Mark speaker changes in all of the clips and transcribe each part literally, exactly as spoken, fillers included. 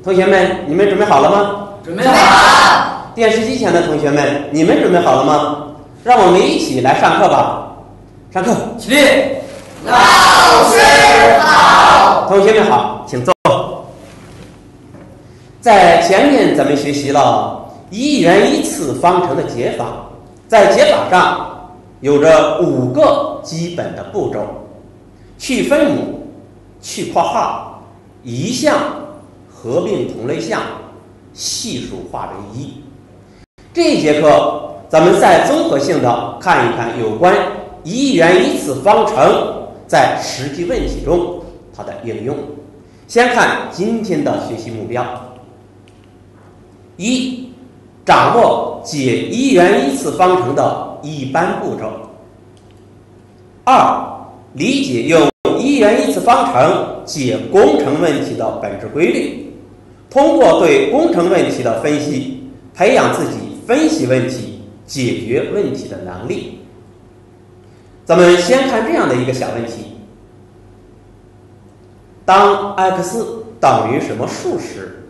Speaker 1: 同学们，你们准备好了吗？
Speaker 2: 准备好。
Speaker 1: 电视机前的同学们，你们准备好了吗？让我们一起来上课吧。上课，
Speaker 2: 起立。
Speaker 3: 老师好。
Speaker 1: 同学们好，请坐。在前面咱们学习了一元一次方程的解法，在解法上有着五个基本的步骤：去分母、去括号、移项、合并同类项、系数化为一。这一节课咱们再综合性的看一看有关一元一次方程在实际问题中它的应用。先看今天的学习目标：一、掌握解一元一次方程的一般步骤；二、理解用一元一次方程解工程问题的本质规律，通过对工程问题的分析，培养自己分析问题、解决问题的能力。咱们先看这样的一个小问题：当 x 等于什么数时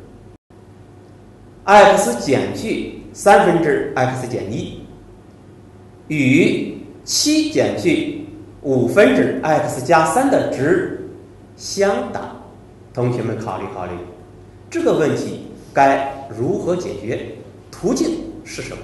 Speaker 1: ，x 减去三分之 x 减一与七减去五分之 x 加三的值相等。同学们考虑考虑，这个问题该如何解决？途径是什么？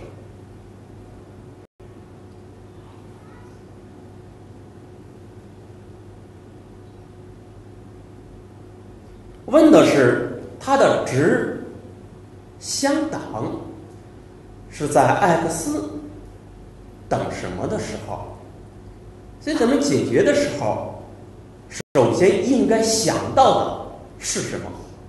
Speaker 1: 问的是它的值相等，是在 x 等什么的时候？所以咱们解决的时候，首先应该想到的是什么？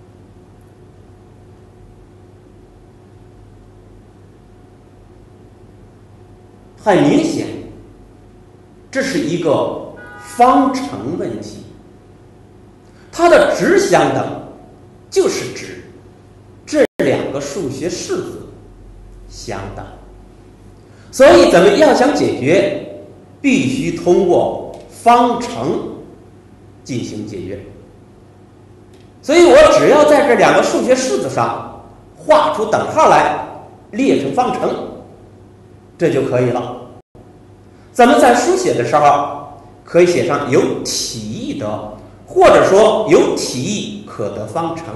Speaker 1: 很明显，这是一个方程问题，它的值相等，就是指这两个数学式子相等。所以咱们要想解决，必须通过方程进行解决。所以我只要在这两个数学式子上画出等号来，列成方程，这就可以了。咱们在书写的时候，可以写上有体意的，或者说有体意可得方程。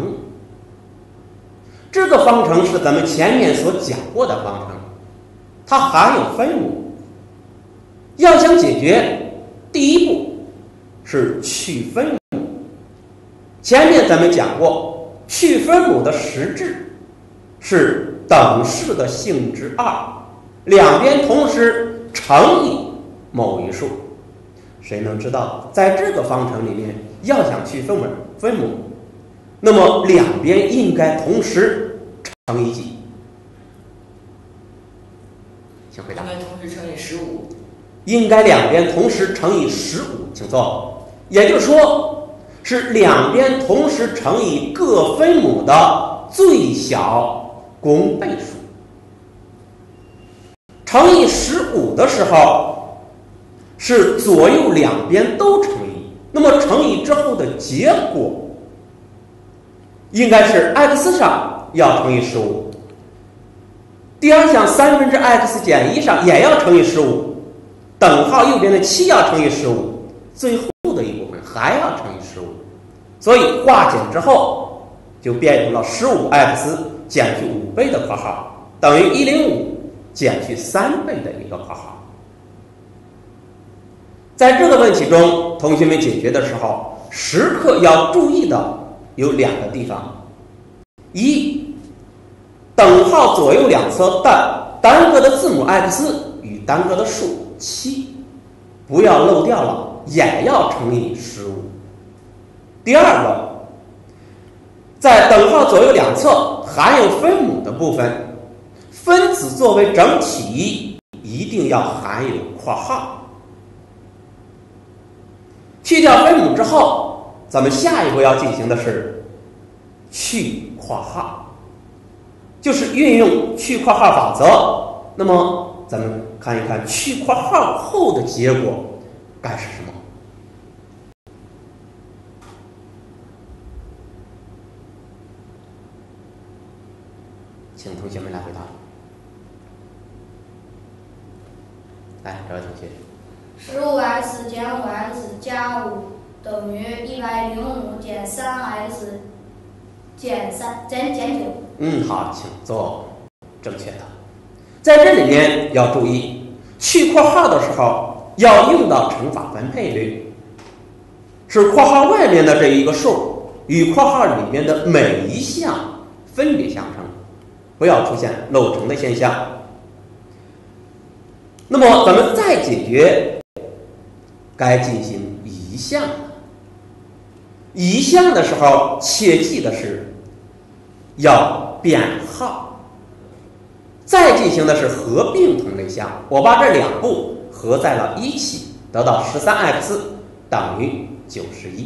Speaker 1: 这个方程是咱们前面所讲过的方程，它含有分母。要想解决，第一步是去分母。前面咱们讲过，去分母的实质是等式的性质二，两边同时乘以某一数。谁能知道在这个方程里面要想去分母分母，那么两边应该同时乘以几？请回答。
Speaker 2: 应该同时乘以十五。
Speaker 1: 应该两边同时乘以十五，请坐。也就是说，是两边同时乘以各分母的最小公倍数。乘以十五的时候，是左右两边都乘以，那么乘以之后的结果应该是 x 上要乘以十五，第二项三分之 x 减一上也要乘以十五，等号右边的七要乘以十五，最后的一部分还要乘以十五，所以化简之后就变成了 十五 x 减去五倍的括号等于一百零五减去三倍的一个括号。在这个问题中，同学们解决的时候，时刻要注意的有两个地方：一，等号左右两侧的单个的字母 x 与单个的数七，不要漏掉了，也要乘以十五。第二个，在等号左右两侧含有分母的部分，分子作为整体一定要含有括号。去掉分母之后，咱们下一步要进行的是去括号，就是运用去括号法则。那么咱们看一看去括号后的结果该是什么？ 学们来回答。来，这位同学。
Speaker 3: 十五 x 减五 x 加五等于一百零五减三 x 减三减减九。
Speaker 1: 嗯，好，请做正确的。在这里面要注意，去括号的时候要用到乘法分配律，是括号外面的这一个数与括号里面的每一项分别相乘，不要出现漏乘的现象。那么咱们再解决，该进行移项了。移项的时候，切记的是要编号。再进行的是合并同类项，我把这两步合在了一起，得到 十三 x 等于九十一。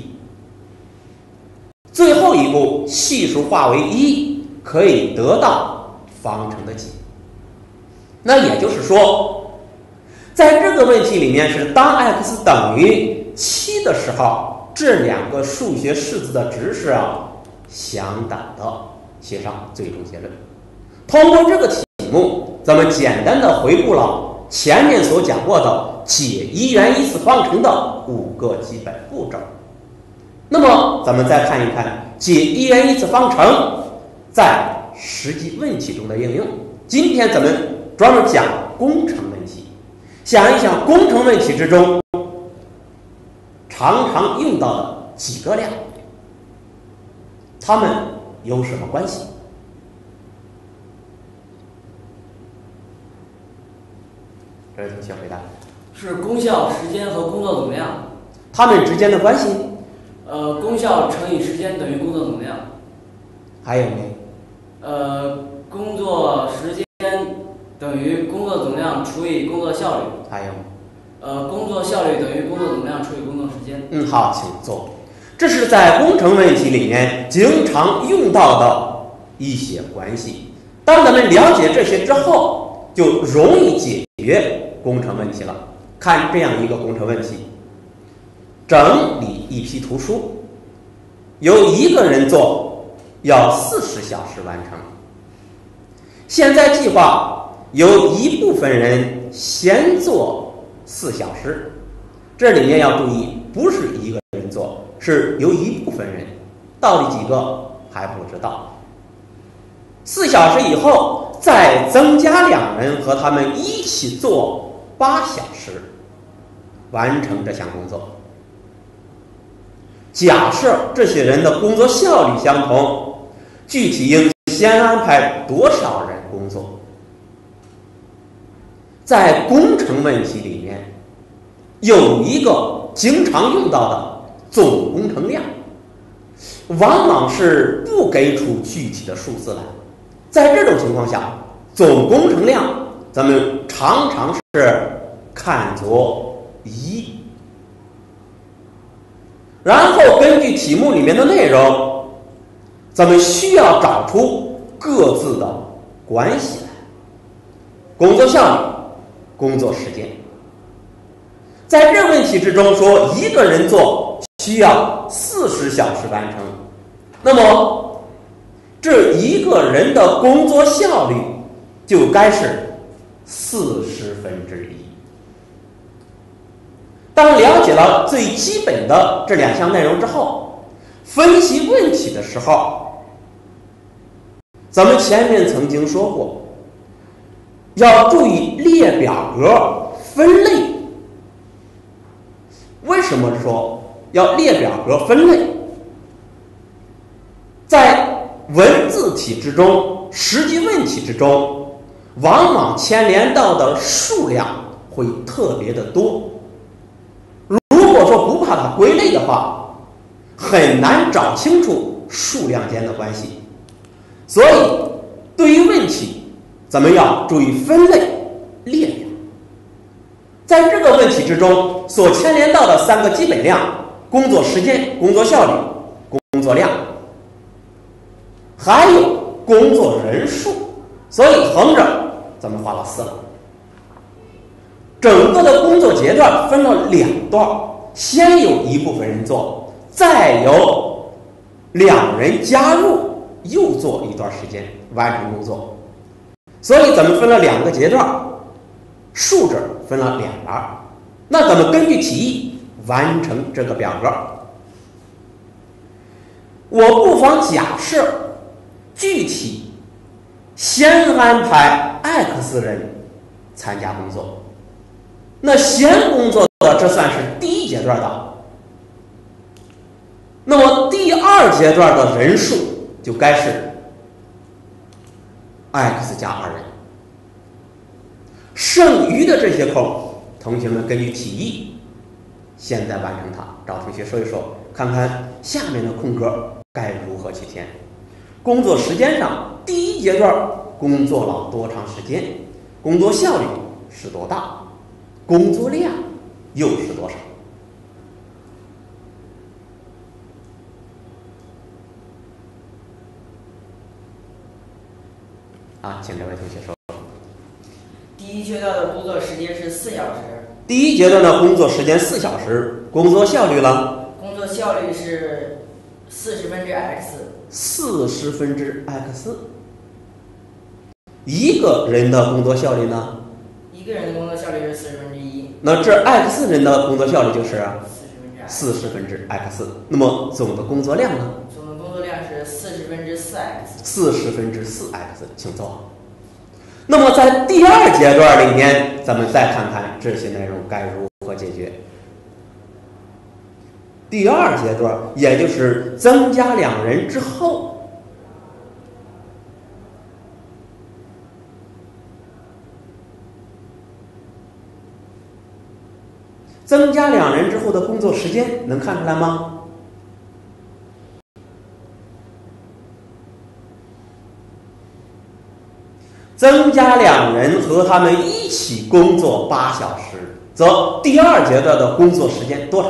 Speaker 1: 最后一步系数化为一，可以得到方程的解。那也就是说，在这个问题里面是当 x 等于七的时候，这两个数学式子的值是相等的，写上最终结论。通过这个题目，咱们简单的回顾了前面所讲过的解一元一次方程的五个基本步骤。那么咱们再看一看解一元一次方程在实际问题中的应用。今天咱们专门讲工程问题，想一想工程问题之中常常用到的几个量，它们有什么关系？这位同学回答。
Speaker 2: 是功效、时间和工作总量。
Speaker 1: 它们之间的关系？
Speaker 2: 呃，功效乘以时间等于工作总量。
Speaker 1: 还有没？
Speaker 2: 呃，工作时间等于工作总量除以工作效率。
Speaker 1: 还有？
Speaker 2: 呃，工作效率等于工作总量除以工作时间。
Speaker 1: 嗯，好，请做。这是在工程问题里面经常用到的一些关系。当咱们了解这些之后，就容易解决工程问题了。看这样一个工程问题，整理一批图书，由一个人做，要四十小时完成。现在计划由一部分人先做四小时，这里面要注意，不是一个人做，是由一部分人，到底几个还不知道。四小时以后再增加两人和他们一起做八小时，完成这项工作。假设这些人的工作效率相同，具体应先安排多少人工作？在工程问题里面有一个经常用到的总工程量，往往是不给出具体的数字来。在这种情况下，总工程量咱们常常是看作一，然后根据题目里面的内容，咱们需要找出各自的关系来。工作效率、工作时间，在这问题之中说一个人做需要四十小时完成，那么这一个人的工作效率就该是四十分之一。当了解了最基本的这两项内容之后，分析问题的时候，咱们前面曾经说过，要注意列表格分类。为什么说要列表格分类？在文字题之中，实际问题之中，往往牵连到的数量会特别的多。如果说不把它归类的话，很难找清楚数量间的关系。所以对于问题，咱们要注意分类列表。在这个问题之中所牵连到的三个基本量：工作时间、工作效率、工作量，还有工作人数。所以横着咱们画了四了。整个的工作阶段分了两段，先有一部分人做，再有两人加入，又做一段时间完成工作。 所以咱们分了两个阶段，竖着分了两栏。那咱们根据题意完成这个表格。我不妨假设具体先安排 X 人参加工作，那先工作的这算是第一阶段的，那么第二阶段的人数就该是 X 加二人，剩余的这些空，同学们根据题意现在完成它。找同学说一说，看看下面的空格该如何去填。工作时间上，第一阶段工作了多长时间？工作效率是多大？工作量又是多少？啊，请这位同学说。
Speaker 4: 第一阶段的工作时间是四小时。
Speaker 1: 第一阶段的工作时间四小时，工作效率呢？
Speaker 4: 工作效率是四十分之 x。
Speaker 1: 四十分之 x。一个人的工作效率呢？
Speaker 4: 一个人的工作效率是四十分之一。
Speaker 1: 那这 x 人的工作效率就是
Speaker 4: 四十分之
Speaker 1: x。那么总的工作量呢？
Speaker 4: 总的工作量是四十分之四 x。
Speaker 1: 四十分之四 x，请坐。那么在第二阶段里面，咱们再看看这些内容该如何解决。第二阶段，也就是增加两人之后，增加两人之后的工作时间能看出来吗？增加两人和他们一起工作八小时，则第二阶段的工作时间多长？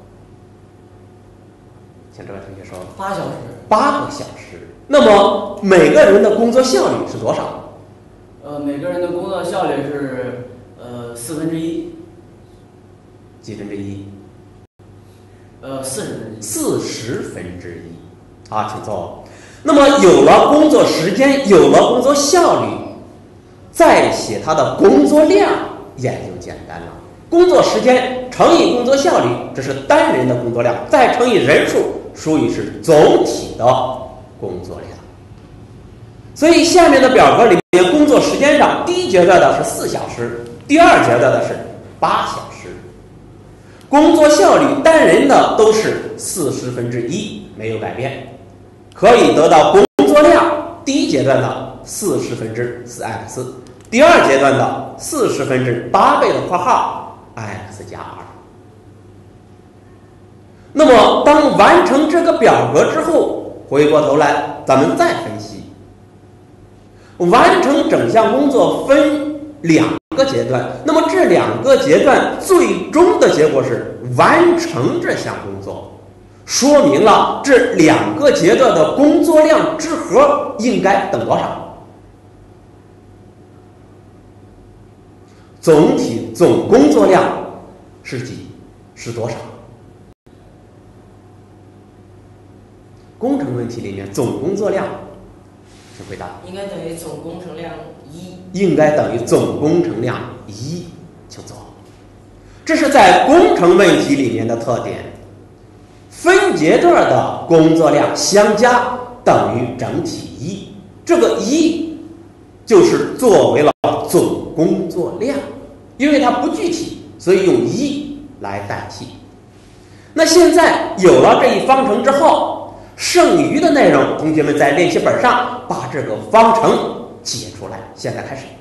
Speaker 1: 请这位同学说。
Speaker 4: 八小时。
Speaker 1: 八个小时。那么每个人的工作效率是多少？
Speaker 2: 呃，每个人的工作效率是呃四分之一。
Speaker 1: 几分之一？
Speaker 2: 呃，四十分之一。
Speaker 1: 四十分之一。啊，请坐。那么有了工作时间，有了工作效率，再写它的工作量也就简单了。工作时间乘以工作效率，这是单人的工作量，再乘以人数，属于是总体的工作量。所以下面的表格里面，工作时间上，第一阶段的是四小时，第二阶段的是八小时。工作效率单人的都是四十分之一，没有改变。可以得到工作量，第一阶段的四十分之四 x， 第二阶段的四十分之八倍的括号 x 加二。那么当完成这个表格之后，回过头来咱们再分析，完成整项工作分两个阶段，那么这两个阶段最终的结果是完成这项工作。说明了这两个阶段的工作量之和应该等多少？总体总工作量是几？是多少？工程问题里面总工作量，请回答。
Speaker 4: 应该等于总工程量一。
Speaker 1: 应该等于总工程量一，请坐。这是在工程问题里面的特点。分阶段的工作量相加等于整体一，这个一就是作为了总工作量，因为它不具体，所以用一来代替。那现在有了这一方程之后，剩余的内容，同学们在练习本上把这个方程解出来。现在开始。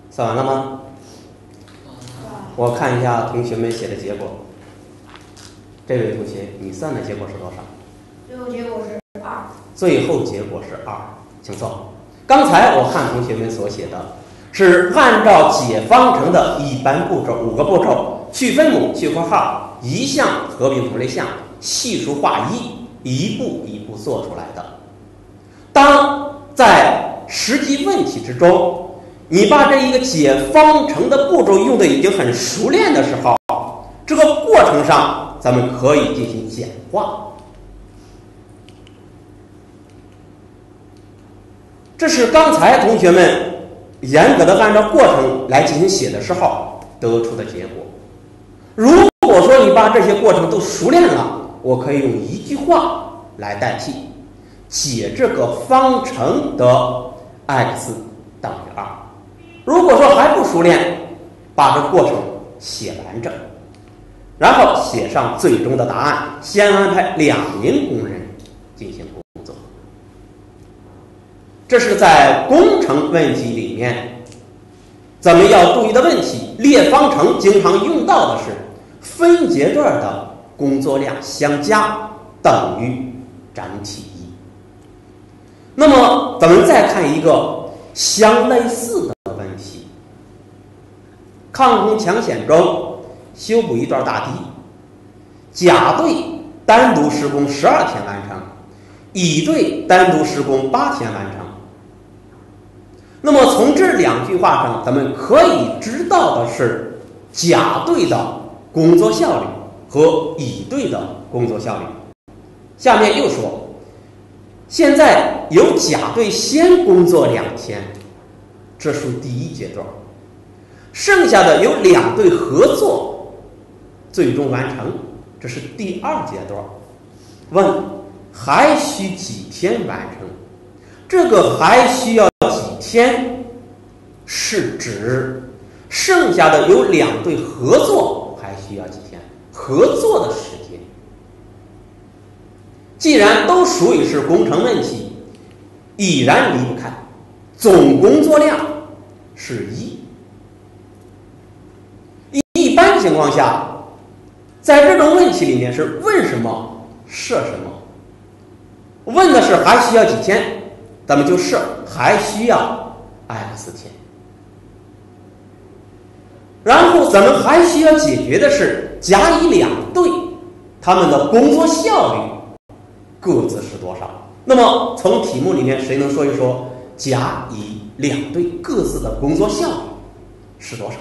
Speaker 1: 算完了吗？我看一下同学们写的结果。这位同学，你算的结果是多少？
Speaker 3: 最后结果是二。
Speaker 1: 最后结果是二，请坐。刚才我看同学们所写的是按照解方程的一般步骤，五个步骤：去分母、去括号、一项合并同类项、系数化一，一步一步做出来的。当在实际问题之中，你把这一个解方程的步骤用的已经很熟练的时候，这个过程上咱们可以进行简化。这是刚才同学们严格的按照过程来进行写的时候得出的结果。如果说你把这些过程都熟练了，我可以用一句话来代替：解这个方程的 x 等于二。如果说还不熟练，把这过程写完整，然后写上最终的答案，先安排两名工人进行工作。这是在工程问题里面咱们要注意的问题。列方程经常用到的是分阶段的工作量相加等于整体一。那么咱们再看一个相类似的问题：抗洪抢险中修补一段大堤，甲队单独施工十二天完成，乙队单独施工八天完成。那么从这两句话上，咱们可以知道的是甲队的工作效率和乙队的工作效率。下面又说，现在由甲队先工作两天，这属第一阶段，剩下的由两队合作最终完成，这是第二阶段。问还需几天完成？这个还需要几天是指剩下的有两队合作还需要几天，合作的时间。既然都属于是工程问题，已然离不开总工作量是一。一般情况下，在这种问题里面是问什么设什么。问的是还需要几天，咱们就设还需要 x 天。然后咱们还需要解决的是甲乙两队他们的工作效率各自是多少。那么从题目里面谁能说一说甲乙两队各自的工作效率是多少？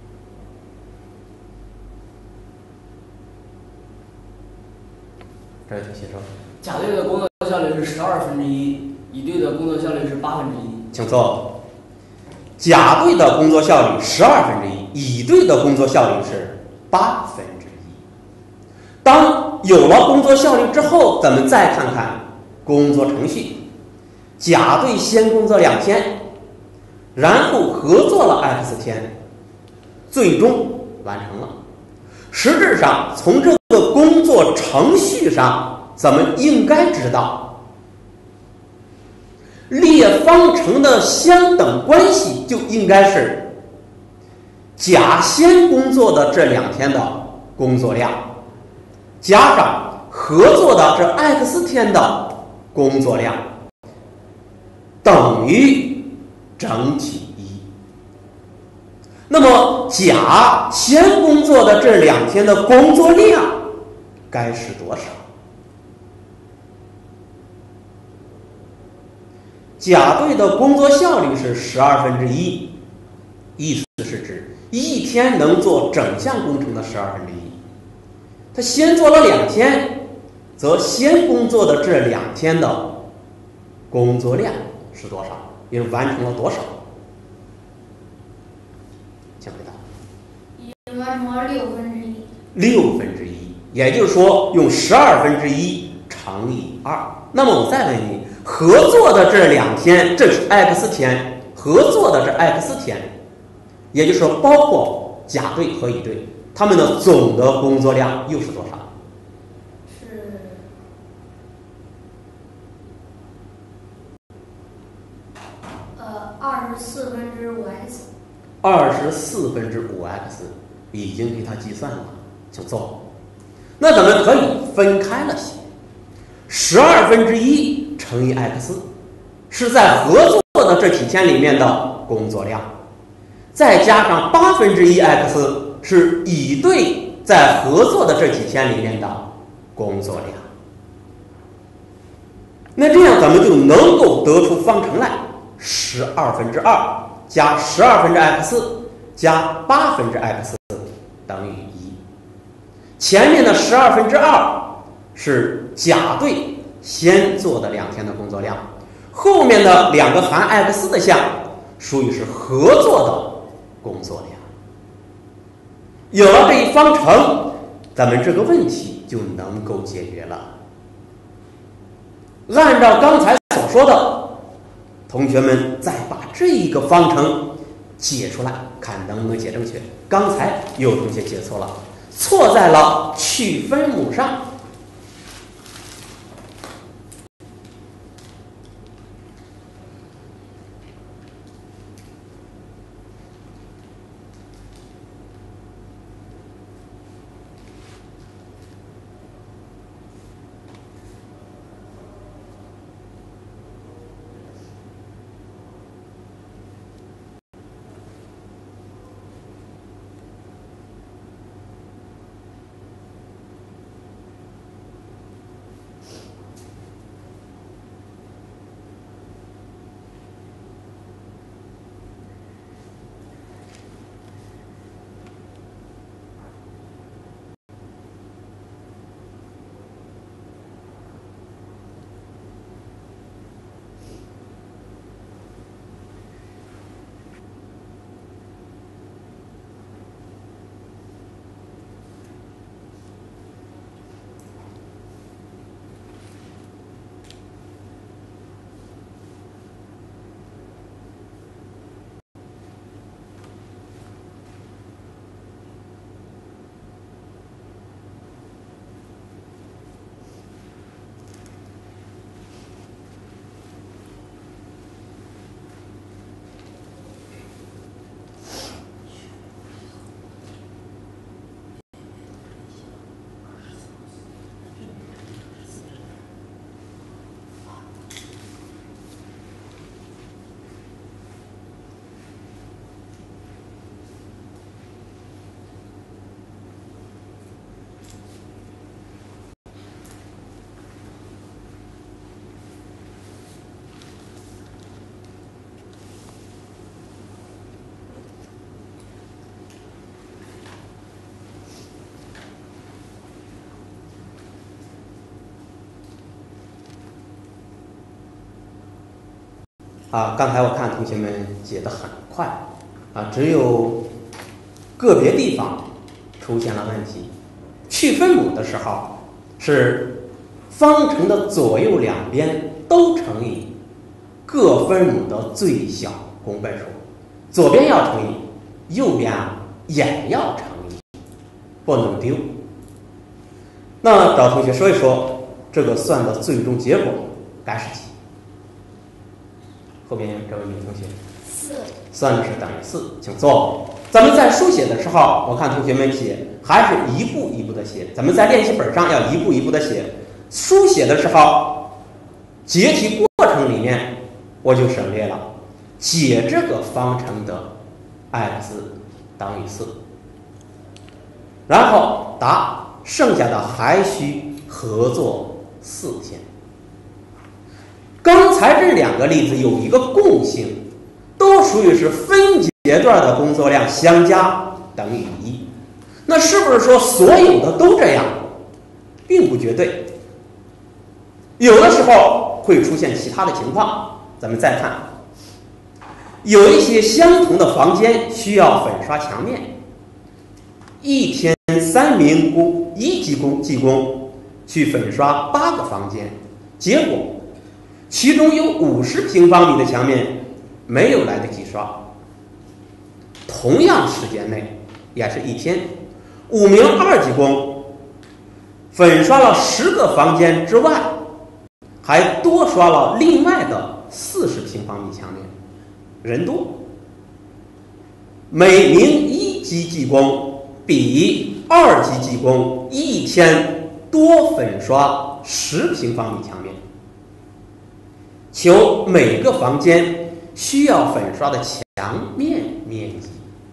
Speaker 1: 这位同学说，
Speaker 2: 甲队的工作效率是十二分之一，乙队的工作效率是八分之一。
Speaker 1: 请坐。甲队的工作效率十二分之一，乙队的工作效率是八分之一。当有了工作效率之后，咱们再看看工作程序。甲队先工作两天，然后合作了 x 天，最终完成了。实质上，从这个工作程序上，咱们应该知道，列方程的相等关系就应该是甲先工作的这两天的工作量，加上合作的这 x 天的工作量，等于整体一。那么甲先工作的这两天的工作量该是多少？甲队的工作效率是十二分之一，意思是指一天能做整项工程的十二分之一。他先做了两天，则先工作的这两天的工作量是多少？也完成了多少？请回答。
Speaker 3: 已经完成了六分之一。
Speaker 1: 六分之一，也就是说用十二分之一乘以二。那么我再问你，合作的这两天，这是 x 天，合作的这 x 天，也就是说包括甲队和乙队，他们的总的工作量又是多少？
Speaker 3: 是呃二十四分之五 x。
Speaker 1: 二十四分之五 x 已经给它计算了，请做。那咱们可以分开了写，十二分之一乘以 x 是在合作的这几天里面的工作量，再加上八分之一 x 是乙队在合作的这几天里面的工作量。那这样咱们就能够得出方程来，十二分之二加十二分之 x 加八分之 x 等于一。前面的十二分之二是甲队先做的两天的工作量，后面的两个含 x 的项属于是合作的工作量。有了这一方程，咱们这个问题就能够解决了。按照刚才所说的，同学们再把这一个方程解出来，看能不能解正确。刚才有同学解错了，错在了去分母上。啊，刚才我看同学们解得很快，啊，只有个别地方出现了问题。去分母的时候是方程的左右两边都乘以各分母的最小公倍数，左边要乘以，右边啊也要乘以，不能丢。那找同学说一说，这个算的最终结果该是几？后边这位女同学，
Speaker 3: 四，
Speaker 1: 算的是等于四，请做。咱们在书写的时候，我看同学们写还是一步一步的写，咱们在练习本上要一步一步的写。书写的时候，解题过程里面我就省略了，解这个方程的 x 等于四，然后答，剩下的还需合作四天。刚才这两个例子有一个共性，都属于是分阶段的工作量相加等于一。那是不是说所有的都这样？并不绝对，有的时候会出现其他的情况。咱们再看，有一些相同的房间需要粉刷墙面，一天三名工一级工技工去粉刷八个房间，结果其中有五十平方米的墙面没有来得及刷。同样时间内，也是一天，五名二级工粉刷了十个房间之外，还多刷了另外的四十平方米墙面，人多。 每名一级技工比二级技工一天多粉刷十平方米墙面，求每个房间需要粉刷的墙面面积。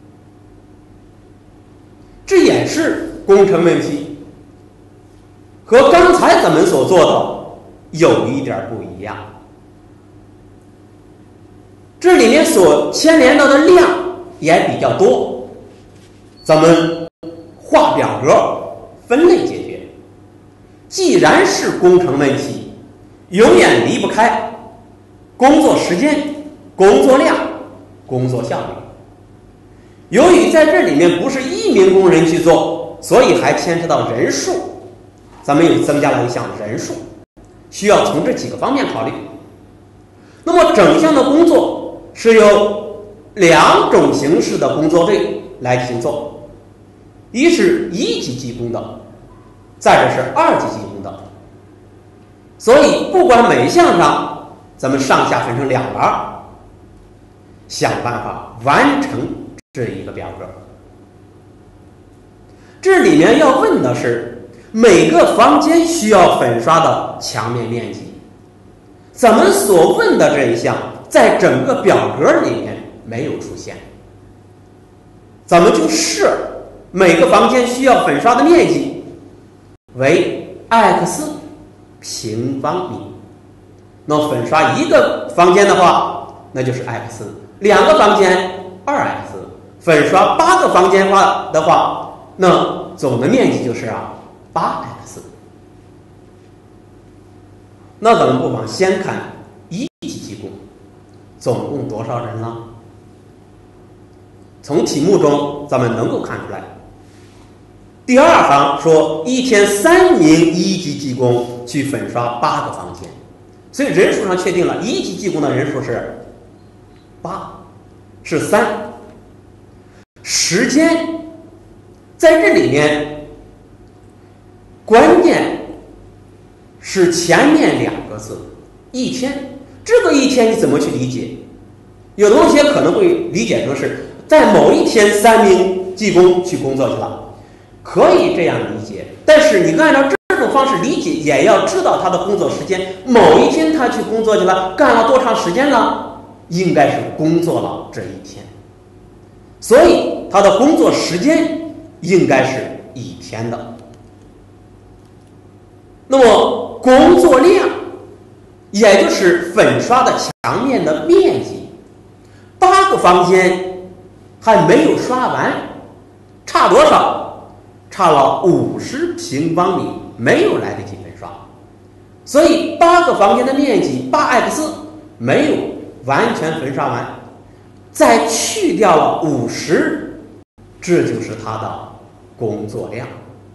Speaker 1: 这也是工程问题，和刚才咱们所做的有一点不一样。这里面所牵连到的量也比较多，咱们画表格分类解决。既然是工程问题，永远离不开工作时间、工作量、工作效率。由于在这里面不是一名工人去做，所以还牵扯到人数，咱们又增加了一项人数，需要从这几个方面考虑。那么整项的工作是由两种形式的工作队来进行做，一是一级技工的，再者是二级技工的。所以不管每一项上，咱们上下分成两栏，想办法完成这一个表格。这里面要问的是每个房间需要粉刷的墙面面积，咱们所问的这一项在整个表格里面没有出现，咱们就设每个房间需要粉刷的面积为 x 平方米。那粉刷一个房间的话，那就是 x， 两个房间 二 x， 粉刷八个房间的话，那总的面积就是啊 八 x。 那咱们不妨先看一级技工总共多少人呢？从题目中咱们能够看出来，第二行说一天三名一级技工去粉刷八个房间，所以人数上确定了一级技工的人数是八，是三。时间在这里面关键是前面两个字一天。这个一天你怎么去理解？有的同学可能会理解成是在某一天三名技工去工作去了，可以这样理解，但是你按照这种方式理解，也要知道他的工作时间。某一天他去工作去了，干了多长时间了？应该是工作了这一天，所以他的工作时间应该是一天的。那么工作量也就是粉刷的墙面的面积，八个房间还没有刷完，差多少？差了五十平方米，没有来得及粉刷，所以八个房间的面积 八 x 没有完全粉刷完，再去掉了五十，这就是它的工作量。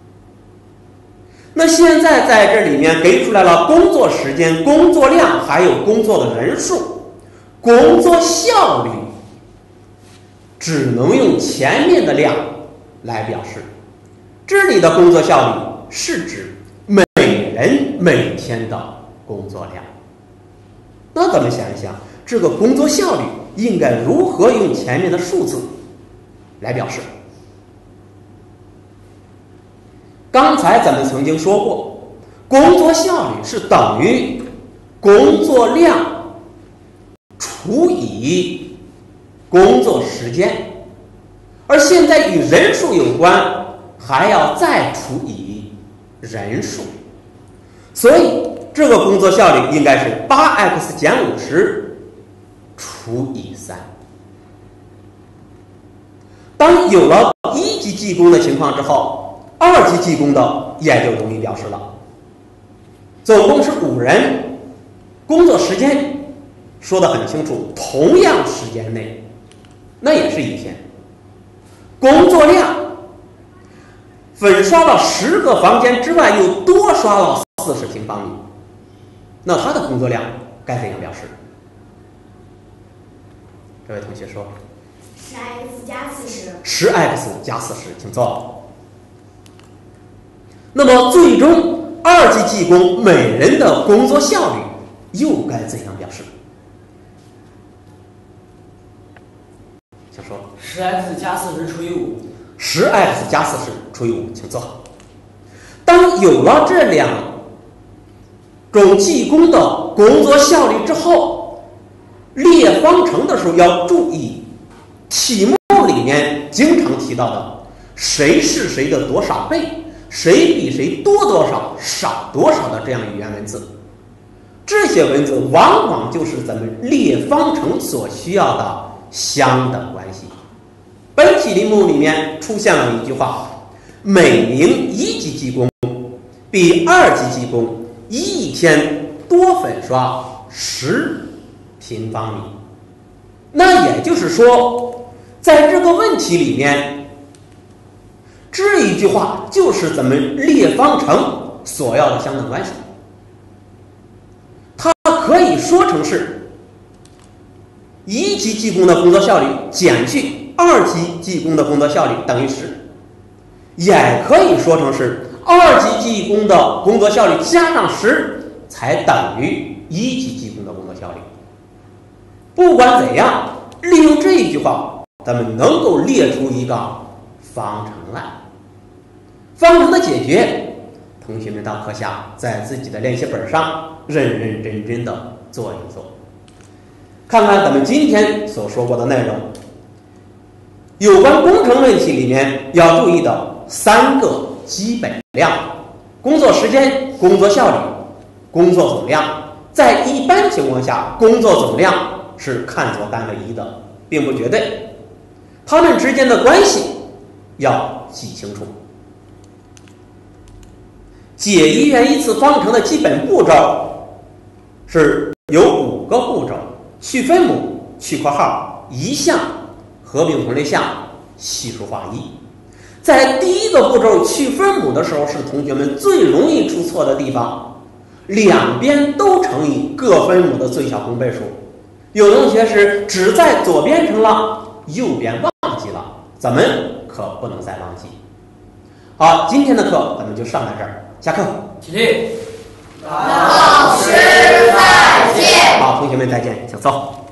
Speaker 1: 那现在在这里面给出来了工作时间、工作量还有工作的人数，工作效率只能用前面的量来表示。这里的工作效率是指每人每天的工作量。那咱们想一想，这个工作效率应该如何用前面的数字来表示？刚才咱们曾经说过，工作效率是等于工作量除以工作时间，而现在与人数有关，还要再除以人数，所以这个工作效率应该是 八 x 减五十除以三。当有了一级技工的情况之后，二级技工的也就容易表示了。总共是五人，工作时间说得很清楚，同样时间内，那也是一天。工作量，粉刷了十个房间之外，又多刷了四十平方米，那它的工作量该怎样表示？这位同学说，
Speaker 3: 十 x 加四十。
Speaker 1: 十 x 加四十，请坐。那么最终二级技工每人的工作效率又该怎样表示？请说。
Speaker 2: 十 x 加四十除以五。
Speaker 1: 十 x 加四十除以五，请坐好。当有了这两种记功的工作效率之后，列方程的时候要注意，题目里面经常提到的谁是谁的多少倍，谁比谁多多少少多少的这样语言文字，这些文字往往就是咱们列方程所需要的相等关系。本题题目里面出现了一句话，每名一级技工比二级技工一天多粉刷十平方米。那也就是说，在这个问题里面，这一句话就是咱们列方程所要的相等关系。它可以说成是一级技工的工作效率减去二级技工的工作效率等于十，也可以说成是二级技工的工作效率加上十才等于一级技工的工作效率。不管怎样，利用这一句话，咱们能够列出一个方程来。方程的解决，同学们到课下在自己的练习本上认认真真的做一做，看看咱们今天所说过的内容。有关工程问题里面要注意的三个基本量：工作时间、工作效率、工作总量。在一般情况下，工作总量是看作单位一的，并不绝对，它们之间的关系要记清楚。解一元一次方程的基本步骤是有五个步骤：去分母、去括号、移项、合并同类项、系数化一。在第一个步骤去分母的时候，是同学们最容易出错的地方，两边都乘以各分母的最小公倍数。有同学是只在左边乘了，右边忘记了，咱们可不能再忘记。好，今天的课咱们就上到这儿，下课。
Speaker 2: 起立。
Speaker 3: 老师再见。
Speaker 1: 好，同学们再见，请坐。